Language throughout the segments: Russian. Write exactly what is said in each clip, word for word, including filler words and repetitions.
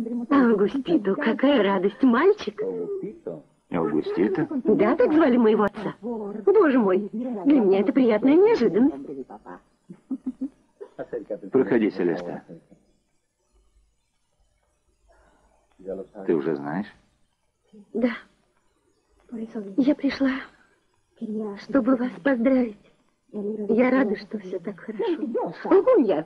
Аугустито, какая радость, мальчик. Аугустито? Да, так звали моего отца. Боже мой, для меня это приятная неожиданность. Проходи, Селеста. Ты уже знаешь? Да. Я пришла, чтобы вас поздравить. Я рада, что все так хорошо. Лгунья!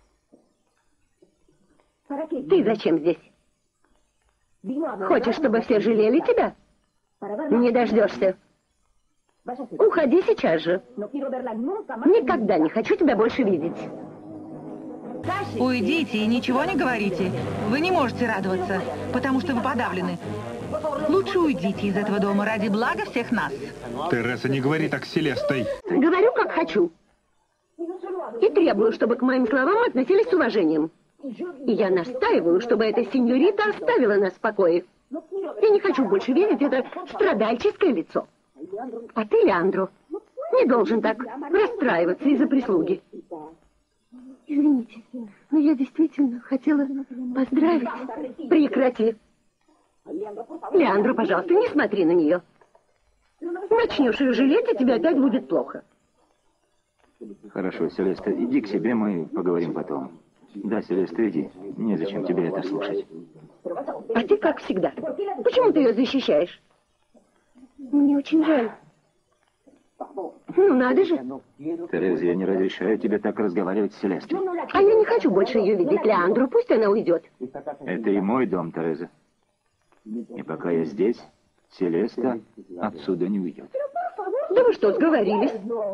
Ты зачем здесь? Хочешь, чтобы все жалели тебя? Не дождешься. Уходи сейчас же. Никогда не хочу тебя больше видеть. Уйдите и ничего не говорите. Вы не можете радоваться, потому что вы подавлены. Лучше уйдите из этого дома ради блага всех нас. Тереса, не говори так с Селестой. Говорю, как хочу. И требую, чтобы к моим словам относились с уважением. И я настаиваю, чтобы эта сеньорита оставила нас в покое. Я не хочу больше видеть это страдальческое лицо. А ты, Леандро, не должен так расстраиваться из-за прислуги. Извините, но я действительно хотела поздравить. Прекрати. Леандро, пожалуйста, не смотри на нее. Начнешь ее жалеть, и тебе опять будет плохо. Хорошо, Селеста, иди к себе, мы поговорим потом. Да, Селеста, иди. Незачем тебе это слушать. А ты как всегда. Почему ты ее защищаешь? Мне очень жаль. Ну, надо же. Тереза, я не разрешаю тебе так разговаривать с Селестой. А я не хочу больше ее видеть, Леандро. Пусть она уйдет. Это и мой дом, Тереза. И пока я здесь, Селеста отсюда не уйдет. Да вы что, сговорились?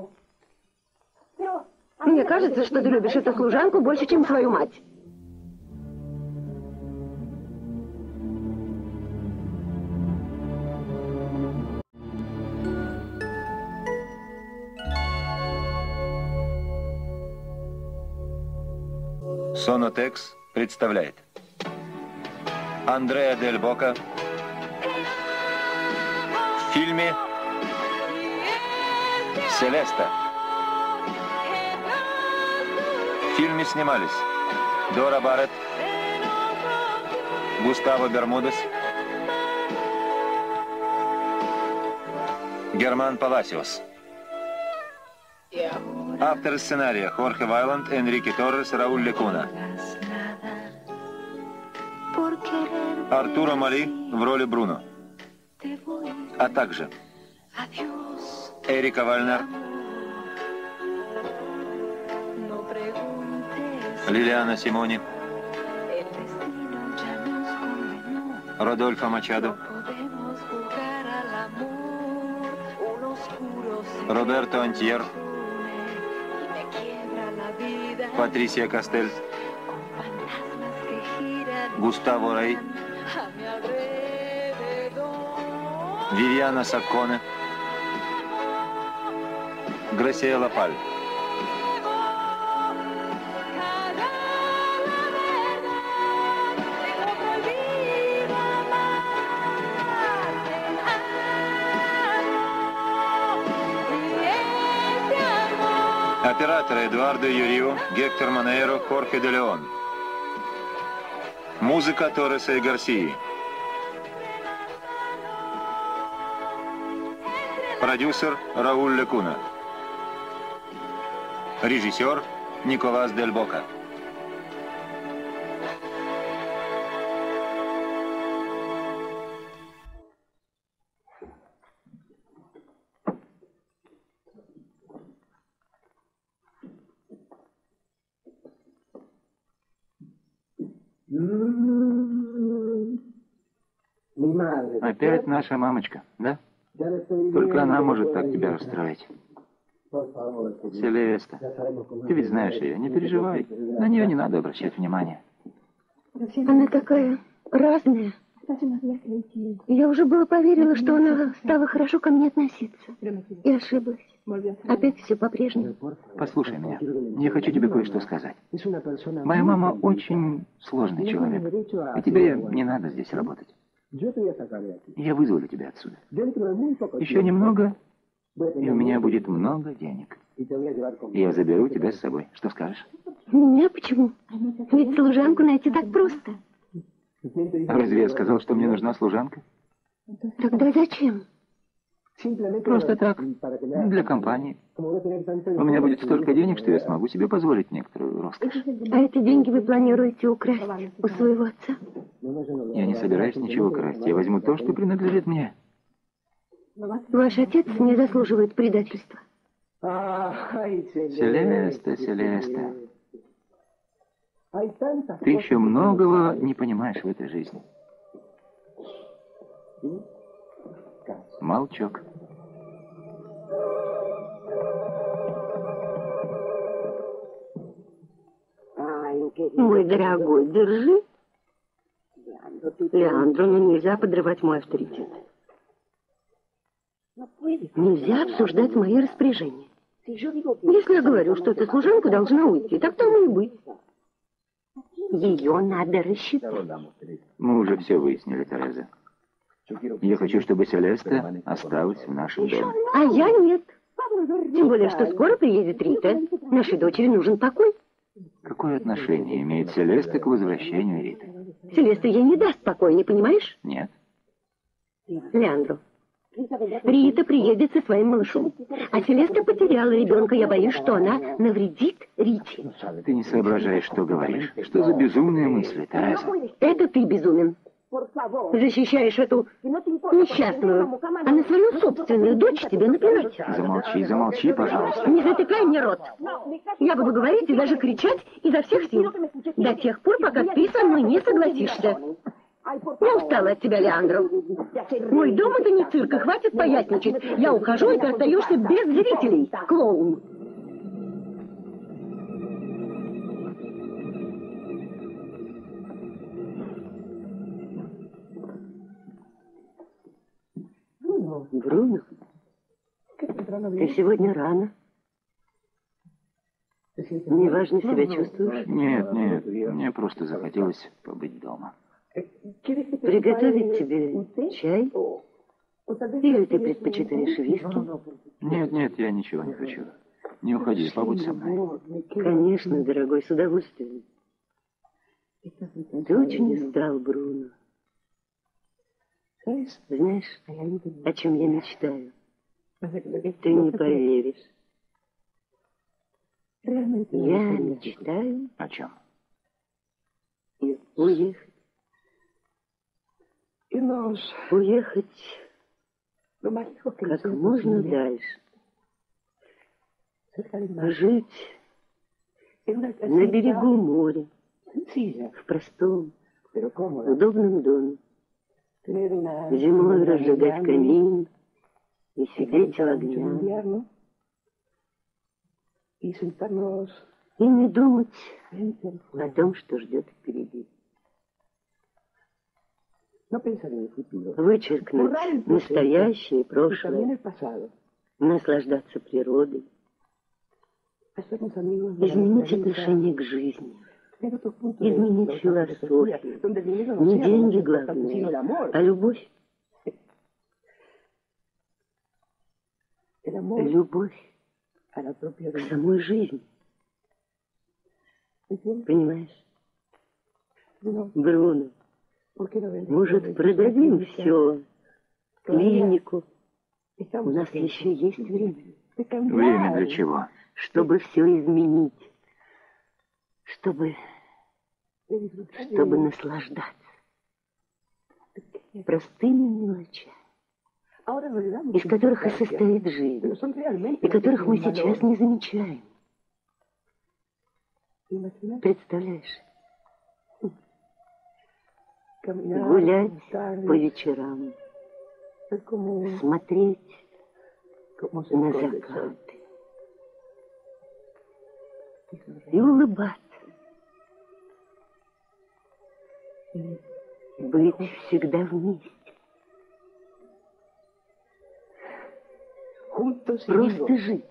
Мне кажется, что ты любишь эту служанку больше, чем свою мать. Сонотекс представляет Андреа Дель Бока в фильме «Селеста». В фильме снимались Дора Барретт, Густаво Бермудес, Герман Паласиос. Авторы сценария Хорхе Вайланд, Энрике Торрес, Рауль Лекуна. Артуро Мали в роли Бруно. А также Эрика Вальнер, Лилиана Симони, Родольфо Мачадо, Роберто Антьер, Патрисия Кастель, Густаво Рей, Вивиана Сакконе, Грасиэла Паль. Операторы Эдуардо Юрио, Гектор Манейро, Хорхе де Леон. Музыка Торреса и Гарсии. Продюсер Рауль Лекуна. Режиссер Николас Дель Бока. Опять наша мамочка, да? Только она может так тебя расстроить. Селеста, ты ведь знаешь ее, не переживай. На нее не надо обращать внимания. Она такая разная. Я уже было поверила, что она стала хорошо ко мне относиться. И ошиблась. Опять все по-прежнему. Послушай меня. Я хочу тебе кое-что сказать. Моя мама очень сложный человек. И тебе не надо здесь работать. Я вызволю тебя отсюда. Еще немного, и у меня будет много денег. И я заберу тебя с собой. Что скажешь? Меня почему? Ведь служанку найти так просто. Разве я сказал, что мне нужна служанка? Тогда зачем? Просто так, для компании. У меня будет столько денег, что я смогу себе позволить некоторую роскошь. А эти деньги вы планируете украсть у своего отца? Я не собираюсь ничего красть. Я возьму то, что принадлежит мне. Ваш отец не заслуживает предательства. Селеста, Селеста. Ты еще многого не понимаешь в этой жизни. Молчок. Мой дорогой, держи. Леандро, ну нельзя подрывать мой авторитет. Нельзя обсуждать мои распоряжения. Если я говорю, что эта служанка должна уйти, так тому и быть. Ее надо рассчитать. Мы уже все выяснили, Тереза. Я хочу, чтобы Селеста осталась в нашем доме. А я нет. Тем более, что скоро приедет Рита. Нашей дочери нужен покой. Какое отношение имеет Селеста к возвращению Риты? Селеста ей не даст покоя, не понимаешь? Нет. Леандро, Рита приедет со своим малышом. А Селеста потеряла ребенка. Я боюсь, что она навредит Рите. Ты не соображаешь, что говоришь. Что за безумные мысли, Тереза? Это ты безумен. Защищаешь эту несчастную, а на свою собственную дочь тебе наплевать. Замолчи, замолчи, пожалуйста. Не затыкай мне рот. Я буду говорить и даже кричать изо всех сил. До тех пор, пока ты со мной не согласишься. Я устала от тебя, Леандро. Мой дом — это не цирк, и хватит поясничать. Я ухожу, и ты остаешься без зрителей, клоун. Бруно, ты сегодня рано. Неважно себя чувствуешь? Нет, нет, мне просто захотелось побыть дома. Приготовить тебе чай? Или ты предпочитаешь виски? Нет, нет, я ничего не хочу. Не уходи, побудь со мной. Конечно, дорогой, с удовольствием. Ты очень устал, Бруно. Знаешь, о чем я мечтаю? Ты не поверишь. Я мечтаю О чем? уехать. Уехать как можно дальше. Жить на берегу моря, в простом, удобном доме. Зимой разжигать камин и сидеть у огня. И не думать о том, что ждет впереди. Вычеркнуть настоящее и прошлое. Наслаждаться природой. Изменить отношение к жизни. Изменить философию. Не деньги главное, а любовь. Любовь к самой жизни. Понимаешь? Бруно, может, продадим все, клинику? У нас еще есть время. Время для чего? Чтобы все изменить. Чтобы... Чтобы наслаждаться. Простыми мелочами, из которых и состоит жизнь, и которых мы сейчас не замечаем. Представляешь? Гулять по вечерам, смотреть на закаты и улыбаться. Быть всегда вместе. Просто жить.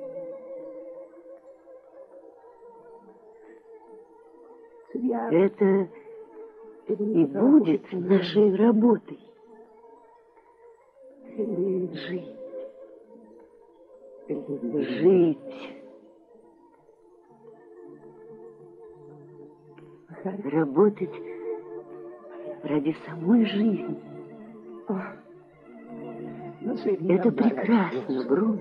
Это и будет нашей работой. Жить. Жить. Работать ради самой жизни. О, это прекрасно, Бруно.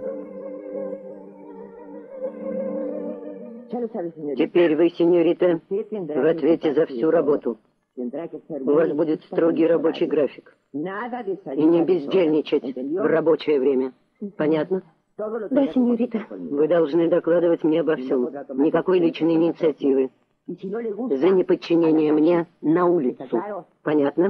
Теперь вы, сеньорита, в ответе за всю работу. У вас будет строгий рабочий график. И не бездельничать в рабочее время. Понятно? Да, сеньорита. Вы должны докладывать мне обо всем. Никакой личной инициативы. За неподчинение мне на улицу. Понятно?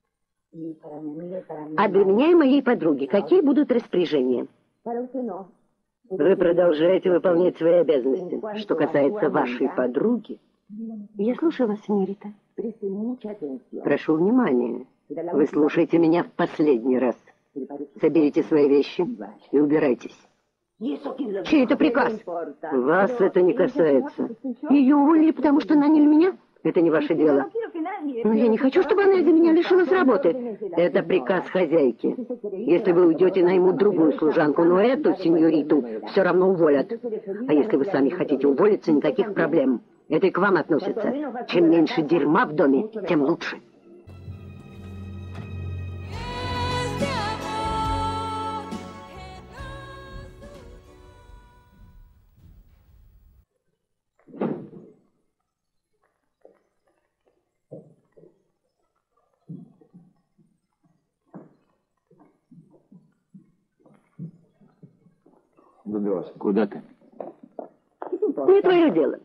А для меня и моей подруги какие будут распоряжения? Вы продолжаете выполнять свои обязанности. Что касается вашей подруги... Я слушаю вас, сеньорита. Прошу внимания. Вы слушаете меня в последний раз. Соберите свои вещи и убирайтесь. Чей это приказ? Вас это не касается. Ее уволили, потому что наняли меня? Это не ваше дело. Но я не хочу, чтобы она из-за меня лишилась работы. Это приказ хозяйки. Если вы уйдете, найму другую служанку, но эту сеньориту все равно уволят. А если вы сами хотите уволиться, никаких проблем. Это и к вам относится. Чем меньше дерьма в доме, тем лучше. Куда ты? Не твое дело.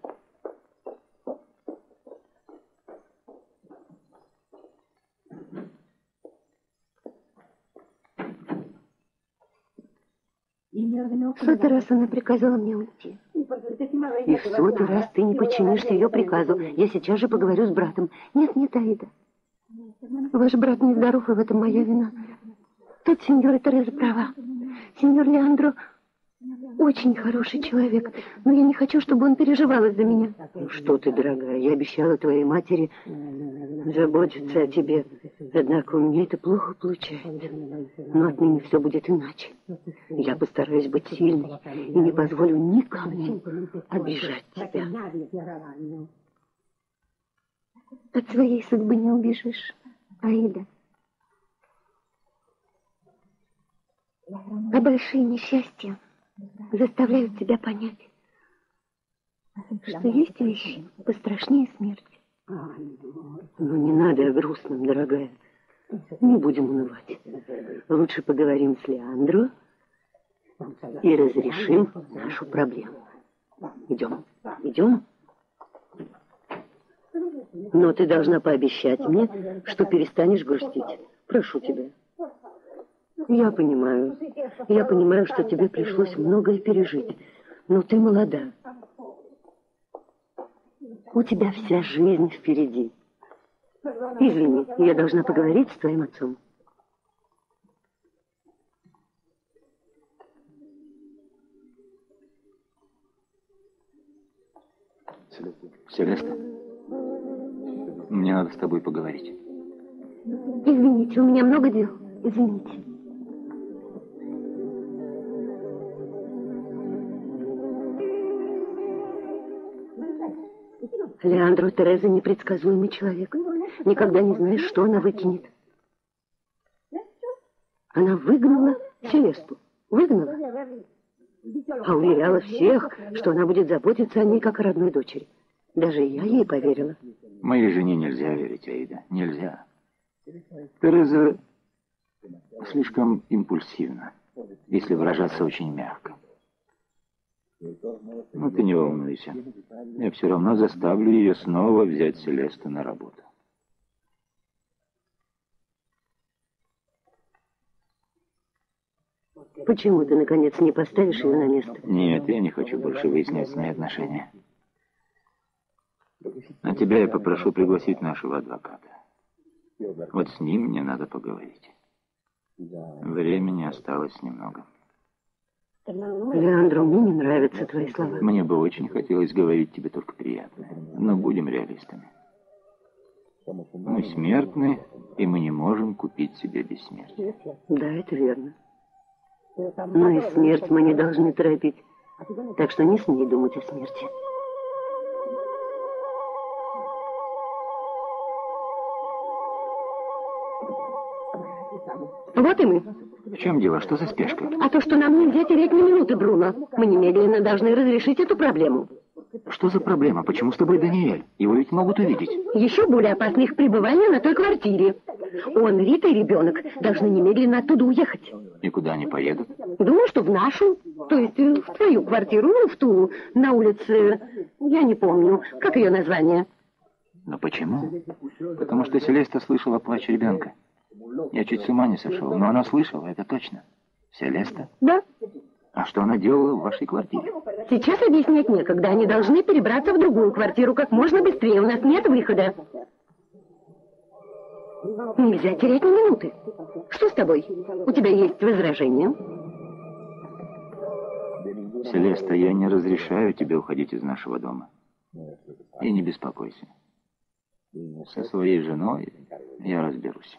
В сотый раз она приказала мне уйти. И в сотый раз ты не подчинишься ее приказу. Я сейчас же поговорю с братом. Нет, нет, Аида. Ваш брат нездоров, и в этом моя вина. Тут сеньора Тереза права. Сеньор Леандро очень хороший человек, но я не хочу, чтобы он переживал из-за меня. Ну что ты, дорогая, я обещала твоей матери заботиться о тебе. Однако у меня это плохо получается. Но отныне все будет иначе. Я постараюсь быть сильной и не позволю никому обижать тебя. От своей судьбы не убежишь, Аида. А большие несчастья заставляют тебя понять, что есть вещи пострашнее смерти. Ну, не надо о грустном, дорогая. Не будем унывать. Лучше поговорим с Леандро и разрешим нашу проблему. Идем. Идем. Но ты должна пообещать мне, что перестанешь грустить. Прошу тебя. Я понимаю. Я понимаю, что тебе пришлось многое пережить. Но ты молода. У тебя вся жизнь впереди. Извини, я должна поговорить с твоим отцом. Селеста, мне надо с тобой поговорить. Извините, у меня много дел. Извините. Леандро Тереза непредсказуемый человек. Никогда не знаешь, что она выкинет. Она выгнала Селесту. Выгнала. А уверяла всех, что она будет заботиться о ней, как о родной дочери. Даже я ей поверила. Моей жене нельзя верить, Аида. Нельзя. Тереза слишком импульсивна, если выражаться очень мягко. Ну, ты не волнуйся. Я все равно заставлю ее снова взять Селесту на работу. Почему ты, наконец, не поставишь ее на место? Нет, я не хочу больше выяснять с ней отношения. А тебя я попрошу пригласить нашего адвоката. Вот с ним мне надо поговорить. Времени осталось немного. Леандро, мне не нравятся твои слова. Мне бы очень хотелось говорить тебе только приятное. Но будем реалистами. Мы смертны, и мы не можем купить себе бессмертие. Да, это верно. Но и смерть мы не должны торопить. Так что не смей думать о смерти. Вот и мы. В чем дело? Что за спешка? А то, что нам нельзя терять ни минуты, Бруно. Мы немедленно должны разрешить эту проблему. Что за проблема? Почему с тобой Даниэль? Его ведь могут увидеть. Еще более опасно их пребывание на той квартире. Он, Рита и ребенок должны немедленно оттуда уехать. И куда они поедут? Думаю, что в нашу, то есть в твою квартиру, ну, в ту, на улице, я не помню, как ее название. Но почему? Потому что Селеста слышала плач ребенка. Я чуть с ума не сошел, но она слышала, это точно. Селеста? Да. А что она делала в вашей квартире? Сейчас объяснять некогда. Они должны перебраться в другую квартиру как можно быстрее. У нас нет выхода. Нельзя терять ни минуты. Что с тобой? У тебя есть возражения? Селеста, я не разрешаю тебе уходить из нашего дома. И не беспокойся. Со своей женой я разберусь.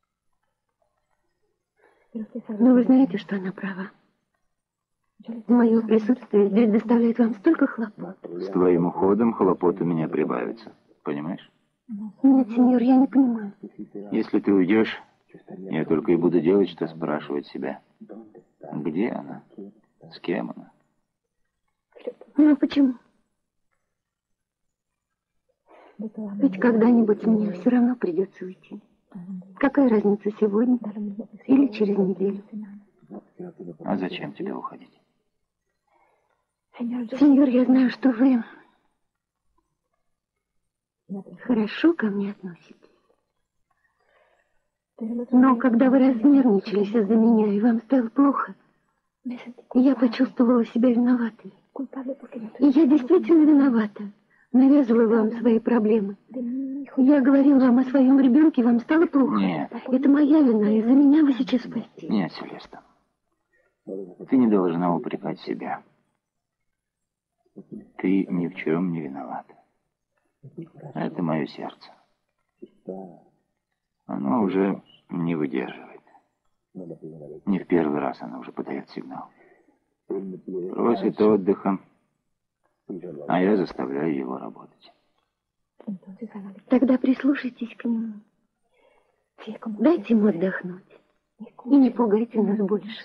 Но вы знаете, что она права. Мое присутствие здесь доставляет вам столько хлопот. С твоим уходом хлопот у меня прибавится. Понимаешь? Нет, сеньор, я не понимаю. Если ты уйдешь, я только и буду делать, что спрашивать себя. Где она? С кем она? Ну, почему? Ведь когда-нибудь мне все равно придется уйти. Какая разница сегодня или через неделю? А зачем тебе уходить? Сеньор, я знаю, что вы хорошо ко мне относитесь. Но когда вы разнервничались из-за меня, и вам стало плохо, я почувствовала себя виноватой. И я действительно виновата. Навязываю вам свои проблемы. Я говорила вам о своем ребенке, вам стало плохо. Нет. Это моя вина, из-за меня вы сейчас в постели. Нет, Селеста. Ты не должна упрекать себя. Ты ни в чем не виновата. Это мое сердце. Оно уже не выдерживает. Не в первый раз оно уже подает сигнал. Просит отдыха, а я заставляю его работать. Тогда прислушайтесь к нему. Дайте ему отдохнуть. И не пугайте нас больше.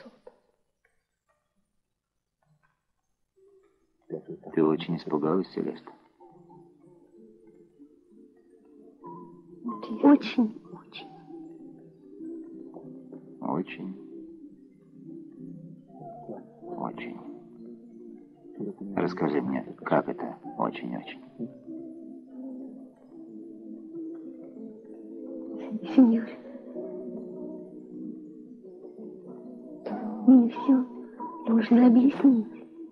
Ты очень испугалась, Селеста? Очень, очень. Очень. Очень. Расскажи мне, как это очень-очень? Сеньор, мне все нужно объяснить.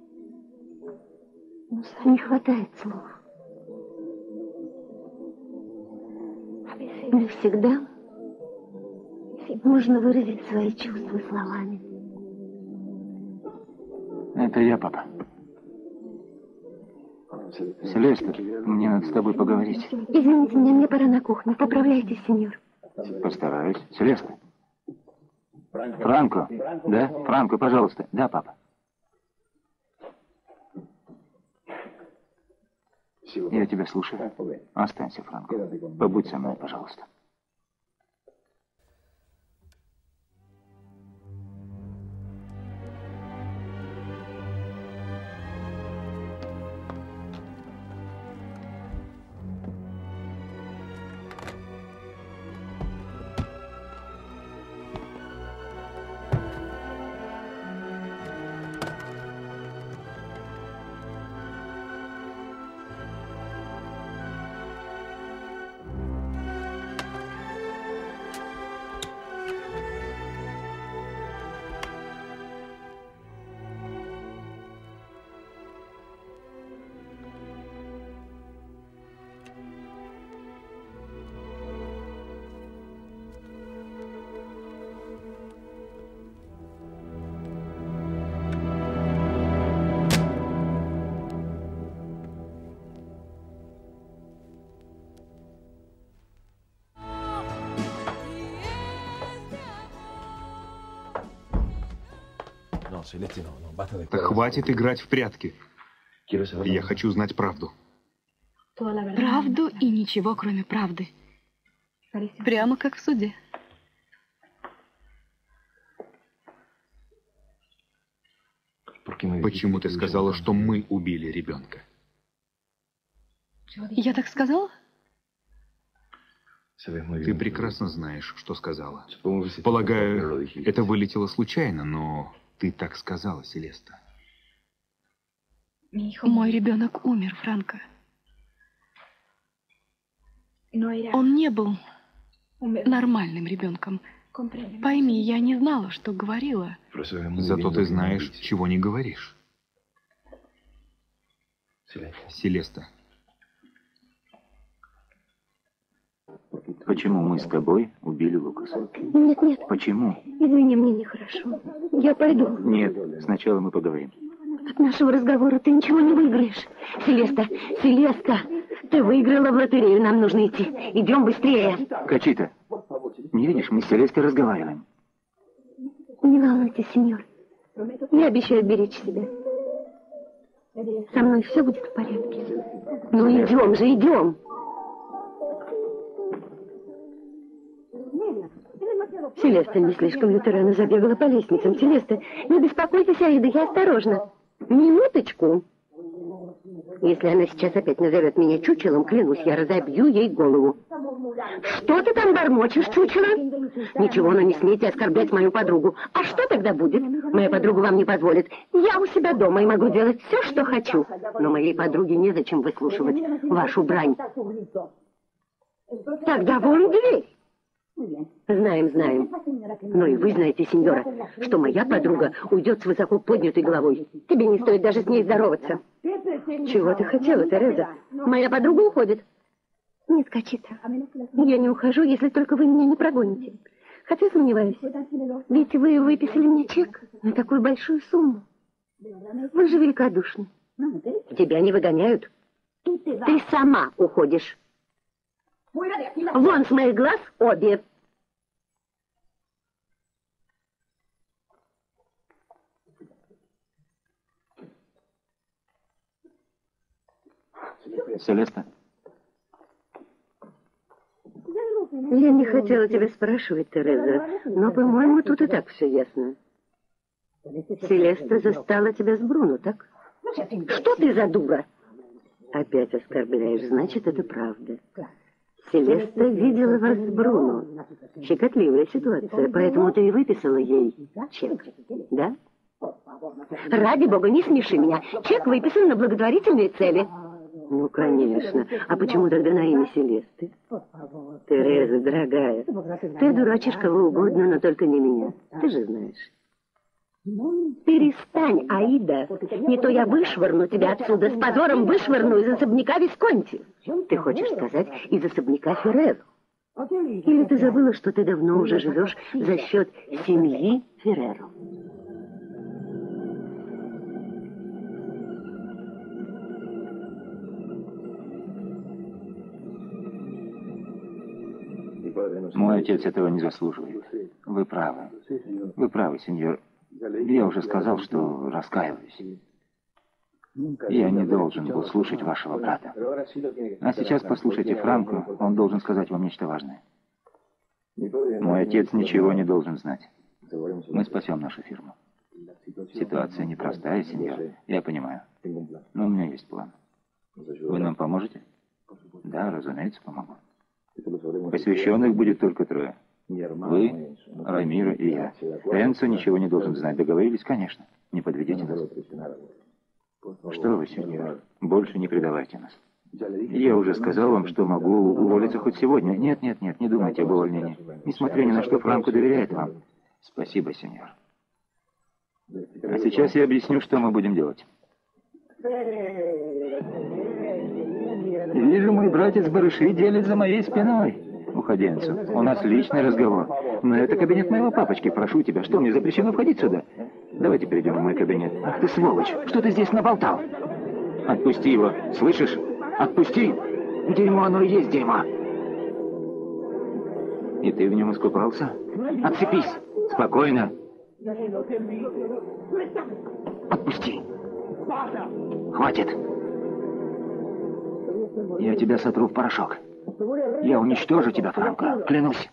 Не хватает слов. Не всегда можно выразить свои чувства словами. Это я, папа. Селеста, мне надо с тобой поговорить. Извините меня, мне пора на кухню. Поправляйтесь, сеньор. Постараюсь. Селеста. Франко. Да? Франко, пожалуйста. Да, папа. Я тебя слушаю. Останься, Франко. Побудь со мной, пожалуйста. Да хватит играть в прятки. Я хочу знать правду. Правду и ничего, кроме правды. Прямо как в суде. Почему ты сказала, что мы убили ребенка? Я так сказала? Ты прекрасно знаешь, что сказала. Полагаю, это вылетело случайно, но ты так сказала, Селеста. Мой ребенок умер, Франко. Он не был нормальным ребенком. Пойми, я не знала, что говорила. Зато ты знаешь, чего не говоришь. Селеста. Почему мы с тобой убили Лукаса? Нет, нет. Почему? Извини, мне нехорошо. Я пойду. Нет, сначала мы поговорим. От нашего разговора ты ничего не выиграешь. Селеста, Селеста, ты выиграла в лотерею, нам нужно идти. Идем быстрее. Качита, не видишь, мы с Селестой разговариваем. Не волнуйтесь, сеньор. Я обещаю беречь себя. Со мной все будет в порядке. Ну идем же, идем. Селеста не слишком ли ты рано забегала по лестницам? Селеста, не беспокойтесь, Аида, я осторожна. Минуточку. Если она сейчас опять назовет меня чучелом, клянусь, я разобью ей голову. Что ты там бормочешь, чучело? Ничего, но не смейте оскорблять мою подругу. А что тогда будет? Моя подруга вам не позволит. Я у себя дома и могу делать все, что хочу. Но моей подруге незачем выслушивать вашу брань. Тогда вон дверь. Знаем, знаем. Но и вы знаете, сеньора, что моя подруга уйдет с высоко поднятой головой. Тебе не стоит даже с ней здороваться. Чего ты хотела, Тереза? Моя подруга уходит. Нет, Качита, я не ухожу, если только вы меня не прогоните. Хотя сомневаюсь, ведь вы выписали мне чек на такую большую сумму. Вы же великодушны. Тебя не выгоняют. Ты сама уходишь. Вон с моих глаз обе. Селеста. Я не хотела тебя спрашивать, Тереза, но, по-моему, тут и так все ясно. Селеста застала тебя с Бруно, так? Что ты за дура? Опять оскорбляешь, значит, это правда. Селеста видела вас с Бруно. Щекотливая ситуация, поэтому ты и выписала ей чек, да? Ради бога, не смеши меня. Чек выписан на благотворительные цели. Ну, конечно. А почему тогда на имя Селесты? Тереза, дорогая, ты дурачишь кого угодно, но только не меня. Ты же знаешь. Перестань, Аида. Не то я вышвырну тебя отсюда, с позором вышвырну из особняка Висконти. Ты хочешь сказать, из особняка Ферреро? Или ты забыла, что ты давно уже живешь за счет семьи Ферреро? Мой отец этого не заслуживает. Вы правы. Вы правы, сеньор. Я уже сказал, что раскаиваюсь. Я не должен был слушать вашего брата. А сейчас послушайте Франко, он должен сказать вам нечто важное. Мой отец ничего не должен знать. Мы спасем нашу фирму. Ситуация непростая, сеньор, я понимаю. Но у меня есть план. Вы нам поможете? Да, разумеется, помогу. Посвященных будет только трое. Вы, Рамиро и я. Энцо ничего не должен знать. Договорились? Конечно. Не подведите нас. Что вы, сеньор, больше не предавайте нас. Я уже сказал вам, что могу уволиться хоть сегодня. Нет, нет, нет, не думайте об увольнении. Несмотря ни на что, Франко доверяет вам. Спасибо, сеньор. А сейчас я объясню, что мы будем делать. Вижу, мой братец барыши делит за моей спиной. Уходи, Энцо. У нас личный разговор. Но это кабинет моего папочки. Прошу тебя, что, мне запрещено входить сюда? Давайте перейдем в мой кабинет. Ах ты сволочь, что ты здесь наболтал? Отпусти его, слышишь? Отпусти! Дерьмо, оно и есть дерьмо. И ты в нем искупался? Отцепись! Спокойно. Отпусти. Хватит. Я тебя сотру в порошок. Я уничтожу тебя, Франко, клянусь.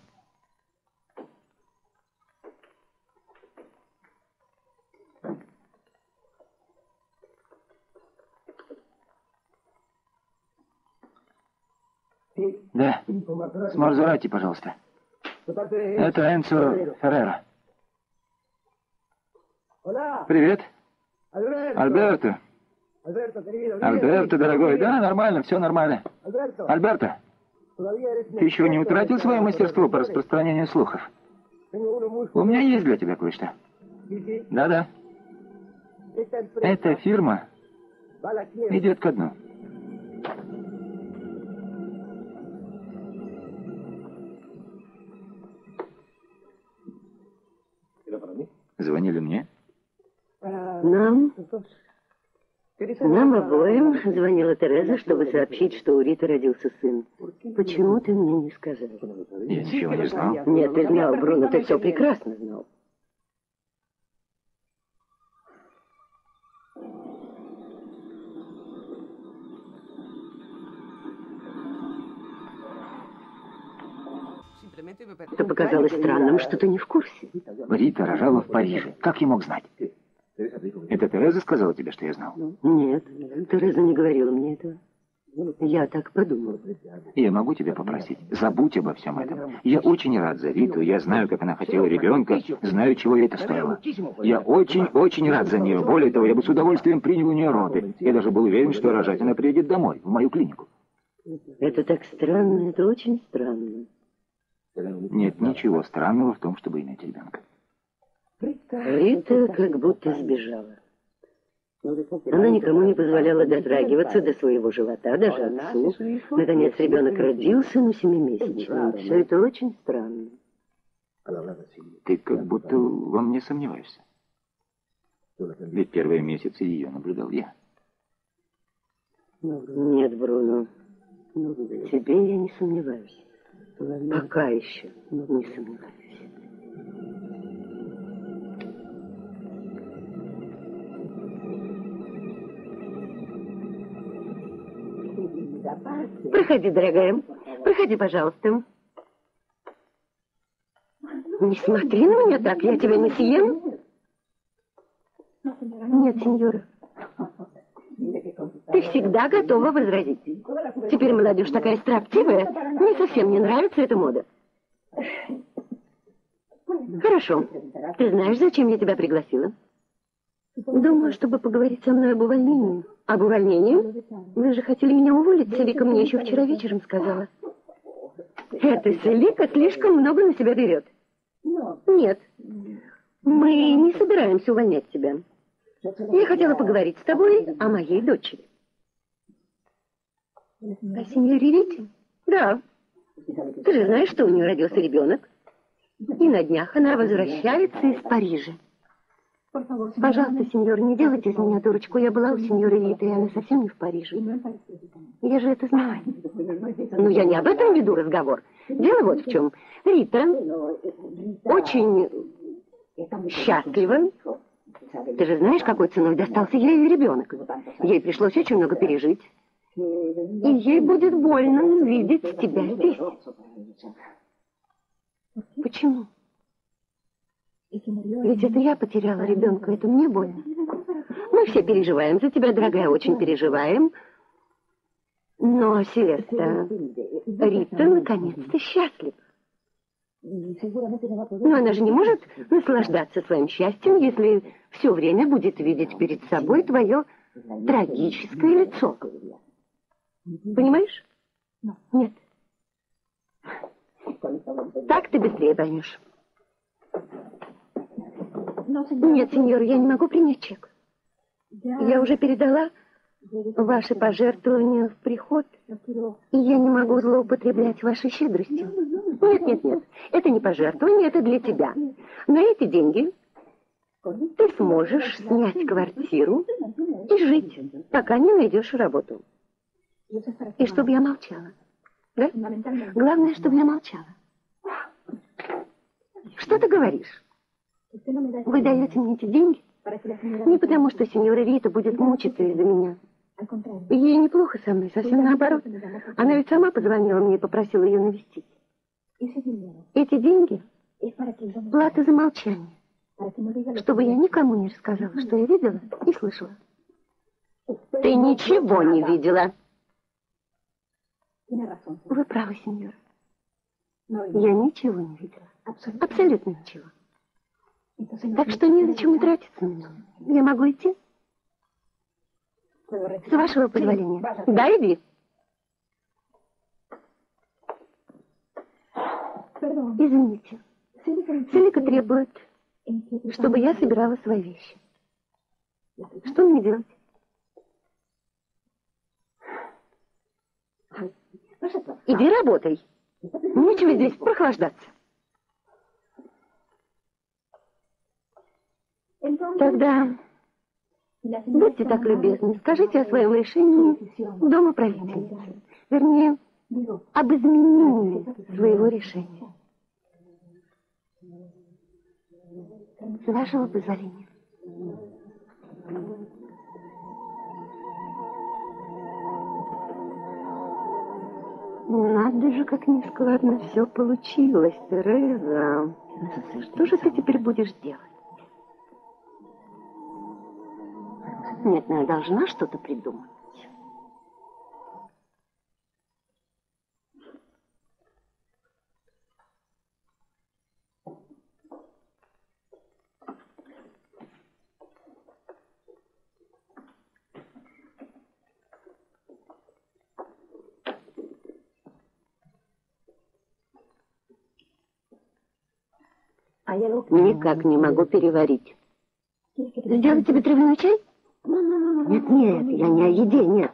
Да. С Мазерати, пожалуйста. Это Энцо Феррера. Привет. Альберто. Альберто, дорогой. Да, нормально, все нормально. Альберто, ты еще не утратил свое мастерство по распространению слухов? У меня есть для тебя кое-что. Да-да. Эта фирма идет ко дну. Звонили мне? Нам? Нам обоим звонила Тереза, чтобы сообщить, что у Риты родился сын. Почему ты мне не сказал? Я ничего не знал. Нет, ты знал, Бруно, ты все прекрасно знал. Это показалось странным, что ты не в курсе. Рита рожала в Париже. Как я мог знать? Это Тереза сказала тебе, что я знал? Нет, Тереза не говорила мне этого. Я так подумала. Я могу тебя попросить, забудь обо всем этом. Я очень рад за Риту, я знаю, как она хотела ребенка, знаю, чего ей это стоило. Я очень-очень рад за нее. Более того, я бы с удовольствием принял у нее роды. Я даже был уверен, что рожать она приедет домой, в мою клинику. Это так странно, это очень странно. Нет ничего странного в том, чтобы иметь ребенка. Рита как будто сбежала. Она никому не позволяла дотрагиваться до своего живота, даже отцу. Наконец ребенок родился, но семимесячным. Все это очень странно. Ты как будто во мне сомневаешься. Ведь первые месяцы ее наблюдал я. Нет, Бруно, в тебе я не сомневаюсь. Пока еще не сомневаюсь. Проходи, дорогая. Проходи, пожалуйста. Не смотри на меня так, я тебя не съем. Нет, сеньора. Ты всегда готова возразить. Теперь молодежь такая строптивая. Мне совсем не нравится эта мода. Хорошо. Ты знаешь, зачем я тебя пригласила? Думаю, чтобы поговорить со мной об увольнении. Об увольнении? Вы же хотели меня уволить, Селика мне еще вчера вечером сказала. Эта Селика слишком много на себя берет. Нет, мы не собираемся увольнять тебя. Я хотела поговорить с тобой о моей дочери. О сеньоре Рите? Да. Ты же знаешь, что у нее родился ребенок. И на днях она возвращается из Парижа. Пожалуйста, сеньор, не делайте из меня дурочку. Я была у сеньоры Риты, и она совсем не в Париже. Я же это знаю. Но я не об этом веду разговор. Дело вот в чем. Рита очень счастлива. Ты же знаешь, какой ценой достался ей ребенок. Ей пришлось очень много пережить. И ей будет больно видеть тебя здесь. Почему? Ведь это я потеряла ребенка, это мне больно. Мы все переживаем за тебя, дорогая, очень переживаем. Но, Селеста, Рита наконец-то счастлива. Но она же не может наслаждаться своим счастьем, если все время будет видеть перед собой твое трагическое лицо. Понимаешь? Нет. Так ты быстрее поймешь. Нет, сеньор, я не могу принять чек. Я уже передала ваши пожертвования в приход, и я не могу злоупотреблять вашей щедростью. Нет, нет, нет, это не пожертвование, это для тебя. На эти деньги ты сможешь снять квартиру и жить, пока не найдешь работу. И чтобы я молчала. Да? Главное, чтобы я молчала. Что ты говоришь? Вы даете мне эти деньги не потому, что сеньора Рита будет мучиться из-за меня. Ей неплохо со мной, совсем наоборот. Она ведь сама позвонила мне и попросила ее навестить. Эти деньги — плата за молчание, чтобы я никому не рассказала, что я видела и слышала. Ты ничего не видела. Вы правы, сеньор. Я ничего не видела. Абсолютно ничего. Так что незачем тратиться на меня. Я могу идти? С вашего позволения. Да, иди. Извините. Селика требует, чтобы я собирала свои вещи. Что мне делать? Иди работай. Нечего здесь прохлаждаться. Тогда будьте так любезны, скажите о своем решении домоправительнице. Вернее, об изменении своего решения. С вашего позволения. Надо же, как нескладно все получилось, Тереза. Что же ты теперь будешь делать? Нет, ну я должна что-то придумать. Никак не могу переварить. Сделать тебе травяной чай? Нет, нет, я не о еде, нет.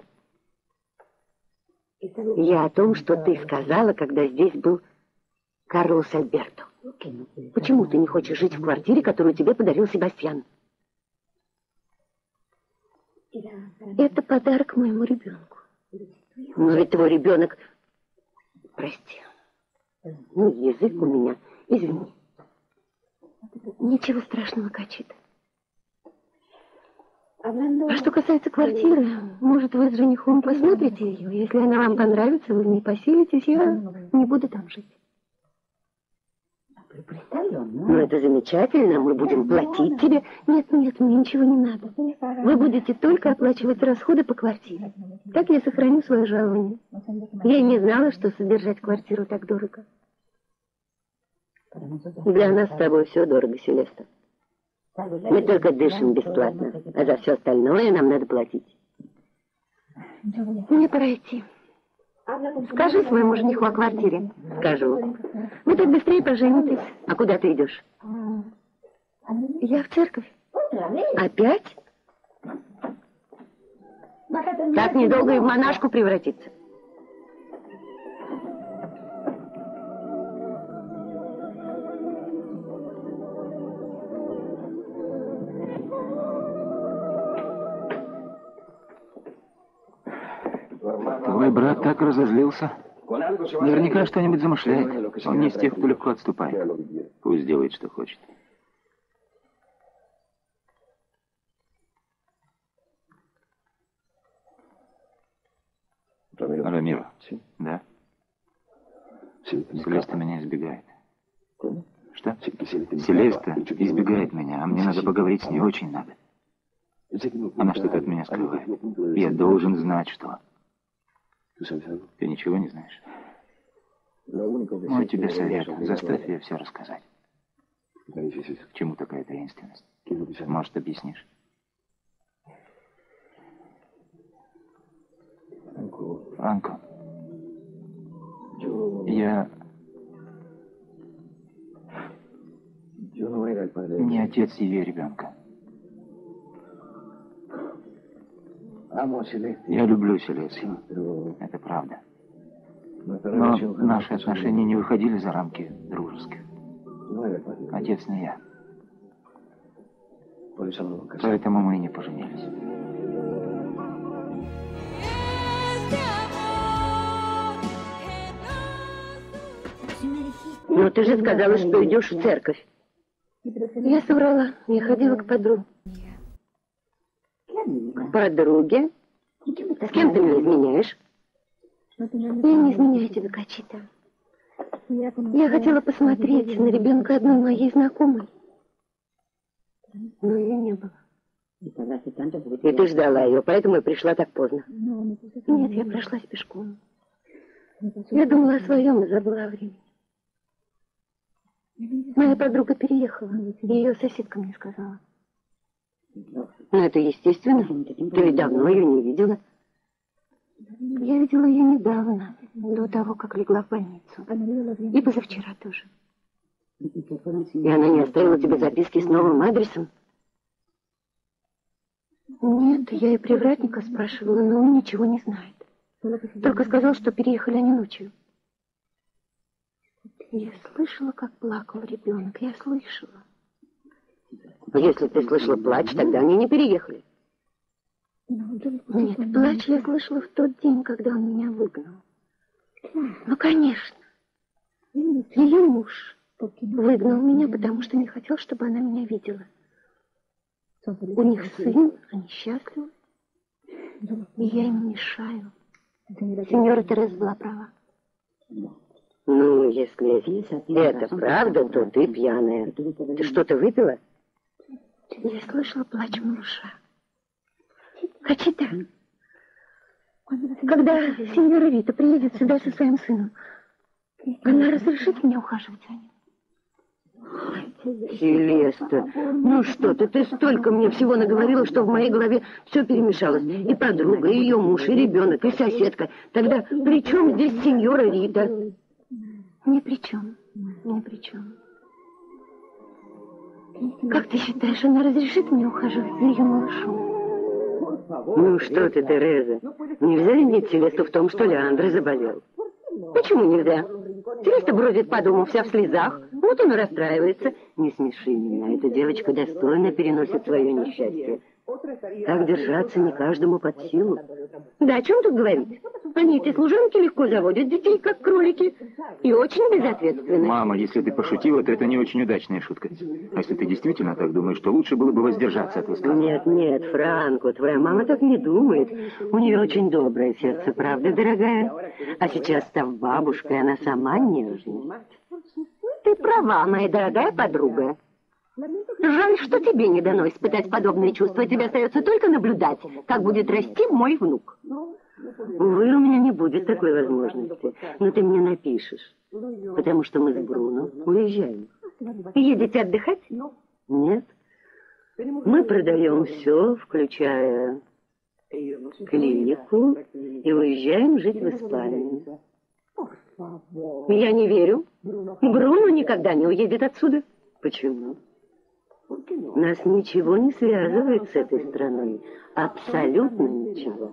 Я о том, что ты сказала, когда здесь был Карлос Альберто. Почему ты не хочешь жить в квартире, которую тебе подарил Себастьян? Это подарок моему ребенку. Но ведь твой ребенок... Прости. Ну, язык у меня. Извини. Ничего страшного, Качита. А что касается квартиры, может, вы с женихом посмотрите ее. Если она вам понравится, вы в ней поселитесь, я не буду там жить. Ну, это замечательно, мы будем платить тебе. Нет, нет, мне ничего не надо. Вы будете только оплачивать расходы по квартире. Так я сохраню свое жалование. Я и не знала, что содержать квартиру так дорого. Для нас с тобой все дорого, Селеста. Мы только дышим бесплатно, а за все остальное нам надо платить. Мне пора идти. Скажи своему жениху о квартире. Скажу. Вы так быстрее поженитесь. А куда ты идешь? Я в церковь. Опять? Так недолго и в монашку превратиться. Твой брат так разозлился. Наверняка что-нибудь замышляет. Он не из тех, кто легко отступает. Пусть делает, что хочет. Рамиро. Да? Селеста меня избегает. Что? Селеста избегает меня, а мне надо поговорить с ней, очень надо. Она что-то от меня скрывает. Я должен знать, что... Ты ничего не знаешь? Мой тебе совет. Заставь ее все рассказать. К чему такая таинственность? Может, объяснишь? Франко, я... не отец ее ребенка. Я люблю Селесию. Это правда. Но наши отношения не выходили за рамки дружеских. Отец не я. Поэтому мы и не поженились. Но ты же сказала, что идешь в церковь. Я соврала. Я ходила к подруге. К подруге? С кем ты мне изменяешь? Я не изменяю тебе, Качита. Я хотела посмотреть на ребенка одной моей знакомой. Но ее не было. И ты ждала ее, поэтому я пришла так поздно. Нет, я прошлась пешком. Я думала о своем и забыла о времени. Моя подруга переехала, и ее соседка мне сказала. Ну, это естественно. Ты ведь давно ее не видела. Я видела ее недавно, до того, как легла в больницу. И позавчера тоже. И она не оставила тебе записки с новым адресом? Нет, я и привратника спрашивала, но он ничего не знает. Только сказал, что переехали они ночью. Я слышала, как плакал ребенок. Я слышала. Если ты слышала плач, тогда они не переехали. Нет, плач я слышала в тот день, когда он меня выгнал. Ну, конечно. Ее муж выгнал меня, потому что не хотел, чтобы она меня видела. У них сын, они счастливы. И я им мешаю. Сеньора Тереза была права. Ну, если это правда, то ты пьяная. Ты что-то выпила? Я слышала плач малыша. Качита, когда сеньора Рита приедет сюда со своим сыном, она разрешит мне ухаживать за ним? Селеста, ну что ты, ты столько мне всего наговорила, что в моей голове все перемешалось. И подруга, и ее муж, и ребенок, и соседка. Тогда при чем здесь сеньора Рита? Ни при чем, ни при чем. Как ты считаешь, она разрешит мне ухаживать за ее малышом? Ну что ты, Тереза, нельзя винить Селесту в том, что Леандро заболел? Почему нельзя? Селеста бродит по дому вся в слезах, вот он и расстраивается. Не смеши меня, эта девочка достойно переносит свое несчастье. Так держаться не каждому под силу. Да о чем тут говорить? Они, эти служанки, легко заводят детей, как кролики, и очень безответственны. Мама, если ты пошутила, то это не очень удачная шутка. А если ты действительно так думаешь, то лучше было бы воздержаться от высказывания. Нет, нет, Франко, твоя мама так не думает. У нее очень доброе сердце, правда, дорогая? А сейчас, став бабушкой, она сама нежная. Ты права, моя дорогая подруга. Жаль, что тебе не дано испытать подобные чувства. Тебе остается только наблюдать, как будет расти мой внук. Увы, у меня не будет такой возможности. Но ты мне напишешь, потому что мы с Бруно уезжаем. Едете отдыхать? Нет. Мы продаем все, включая клинику, и уезжаем жить в Испанию. Я не верю. Бруно никогда не уедет отсюда. Почему? Нас ничего не связывает с этой страной. Абсолютно ничего.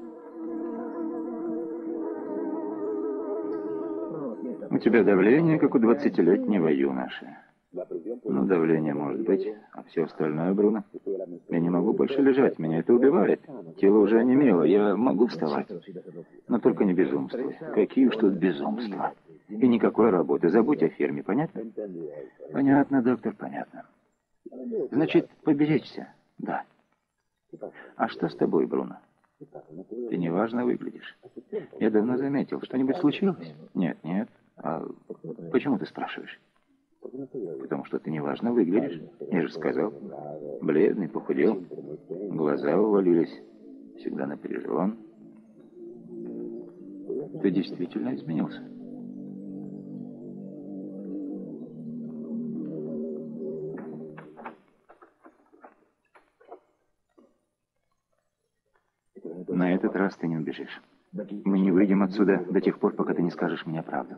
У тебя давление, как у двадцатилетнего юноши. Ну, давление может быть, а все остальное, Бруно. Я не могу больше лежать, меня это убивает. Тело уже онемело, я могу вставать. Но только не безумствуй. Какие уж тут безумства. И никакой работы. Забудь о ферме, понятно? Понятно, доктор, понятно. Значит, поберечься, да. А что с тобой, Бруно? Ты неважно выглядишь. Я давно заметил. Что-нибудь случилось? Нет, нет. А почему ты спрашиваешь? Потому что ты неважно выглядишь. Я же сказал. Бледный, похудел. Глаза увалились. Всегда напряжен. Ты действительно изменился. На этот раз ты не убежишь. Мы не выйдем отсюда до тех пор, пока ты не скажешь мне правду.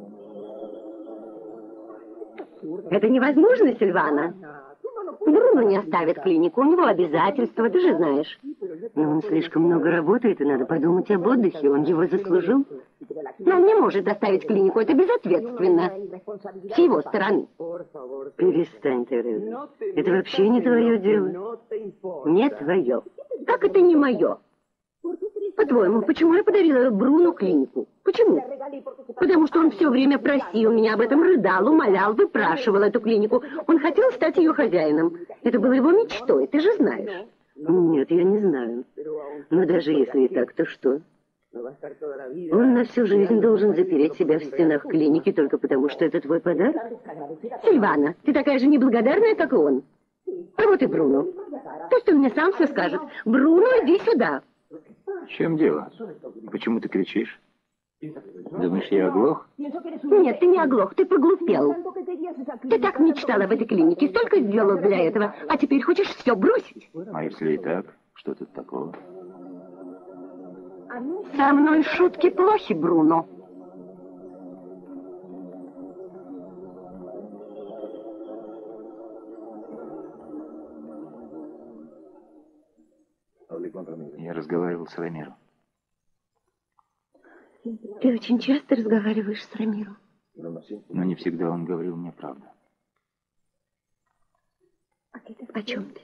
Это невозможно, Сильвана. Бруно не оставит клинику, у него обязательства, ты же знаешь. Но он слишком много работает, и надо подумать об отдыхе, он его заслужил. Но он не может оставить клинику, это безответственно. С его стороны. Перестань, Тереза. Это вообще не твое дело. Не твое. Как это не мое? По-твоему, почему я подарила Бруно клинику? Почему? Потому что он все время просил меня об этом, рыдал, умолял, выпрашивал эту клинику. Он хотел стать ее хозяином. Это было его мечтой, ты же знаешь. Нет, я не знаю. Но даже если и так, то что? Он на всю жизнь должен запереть себя в стенах клиники только потому, что это твой подарок? Сильвана, ты такая же неблагодарная, как и он. А вот и Бруно. Пусть он мне сам все скажет. Бруно, иди сюда. В чем дело? Почему ты кричишь? Думаешь, я оглох? Нет, ты не оглох, ты поглупел. Ты так мечтал об этой клинике, столько сделал для этого, а теперь хочешь все бросить. А если и так, что тут такого? Со мной шутки плохи, Бруно. Я разговаривал с Рамиро. Ты очень часто разговариваешь с Рамиро. Но не всегда он говорил мне правду. О чем ты?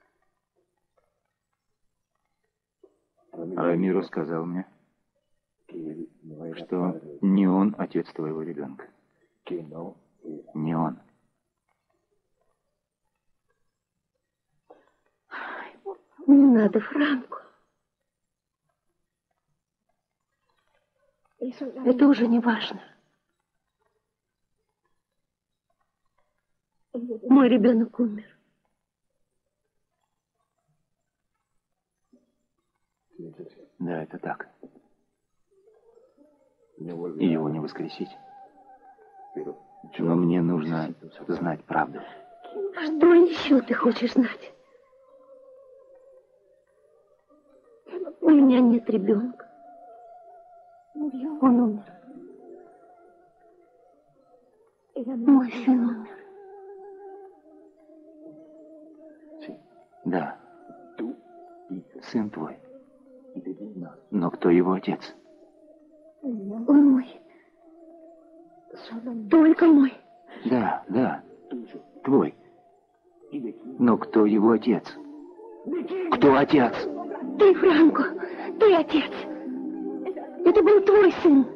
Рамиро сказал мне, что не он отец твоего ребенка. Не он. Не надо, Франко. Это уже не важно. Мой ребенок умер. Да, это так. И его не воскресить. Но мне нужно знать правду. Что еще ты хочешь знать? У меня нет ребенка. Он умер. Мой сын умер. Да. Сын твой. Но кто его отец? Он мой. Только мой. Да, да. Твой. Но кто его отец? Кто отец? Ты, Франко. Ты отец. Это был твой сын.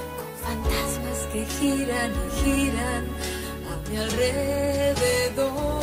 Giran y giran a mi alrededor.